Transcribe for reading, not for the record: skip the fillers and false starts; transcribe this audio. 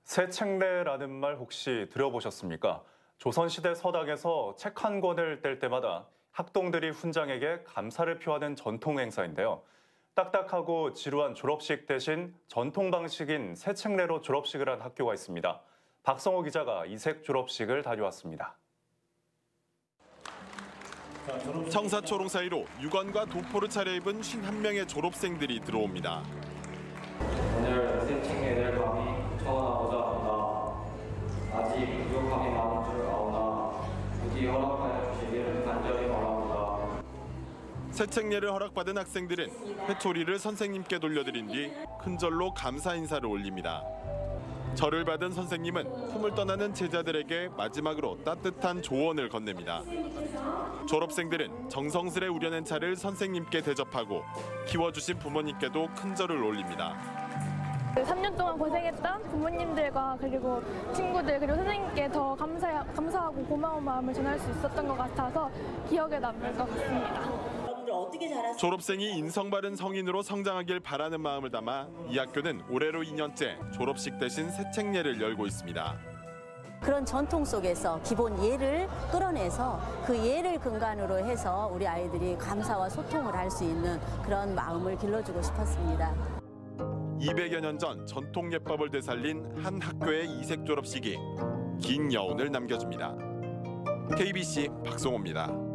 새책내라는 말 혹시 들어보셨습니까? 조선시대 서당에서 책 한 권을 뗄 때마다 학동들이 훈장에게 감사를 표하는 전통 행사인데요. 딱딱하고 지루한 졸업식 대신 전통 방식인 새책내로 졸업식을 한 학교가 있습니다. 박성호 기자가 이색 졸업식을 다녀왔습니다. 청사초롱 사이로 유관과 도포를 차려입은 51명의 졸업생들이 들어옵니다. 오늘 새책내를 감히 청원하고자 한다. 아직 부족함이 많은 줄 아오나 부디 허락하여 주시기를 간절히 바랍니다. 새책내를 허락받은 학생들은 회초리를 선생님께 돌려드린 뒤 큰 절로 감사 인사를 올립니다. 절을 받은 선생님은 품을 떠나는 제자들에게 마지막으로 따뜻한 조언을 건넵니다. 졸업생들은 정성스레 우려낸 차를 선생님께 대접하고 키워주신 부모님께도 큰 절을 올립니다. 3년 동안 고생했던 부모님들과 그리고 친구들 그리고 선생님께 더 감사하고 고마운 마음을 전할 수 있었던 것 같아서 기억에 남을 것 같습니다. 졸업생이 인성 바른 성인으로 성장하길 바라는 마음을 담아 이 학교는 올해로 2년째 졸업식 대신 새책내를 열고 있습니다. 그런 전통 속에서 기본 예를 끌어내서 그 예를 근간으로 해서 우리 아이들이 감사와 소통을 할 수 있는 그런 마음을 길러주고 싶었습니다. 200여 년 전 전통 예법을 되살린 한 학교의 이색 졸업식이 긴 여운을 남겨줍니다. KBC 박성호입니다.